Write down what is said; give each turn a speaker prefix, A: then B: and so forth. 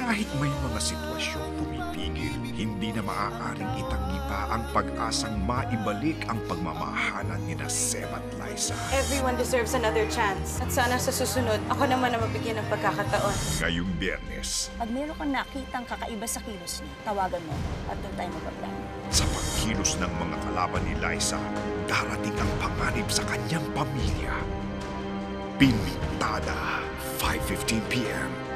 A: Kahit may mga sitwasyong pumipigil, hindi na maaaring itanggi pa ang pag-asang maibalik ang pagmamahalan ni Seb at Liza.
B: Everyone deserves another chance. At sana sa susunod, ako naman ang mabigyan ng pagkakataon.
A: Ngayong Biyernes,
C: Pag meron kang nakitang kakaiba sa kilos niya, tawagan mo at doon tayo magpaplano.
A: sa pagkilos ng mga kalaban ni Liza, darating ang panganib sa kanyang pamilya. Pintada, 5:15 p.m.